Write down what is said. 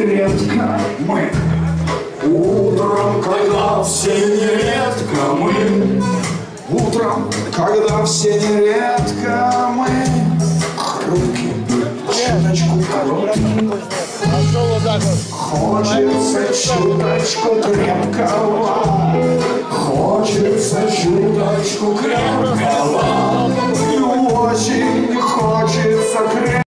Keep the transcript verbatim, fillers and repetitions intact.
редко мы, утром, когда все нередко мы, утром, когда все нередко мы, руки, чуточку короткие, хочется чуточку крепкого, хочется чуточку крепкого, и очень хочется крепкого.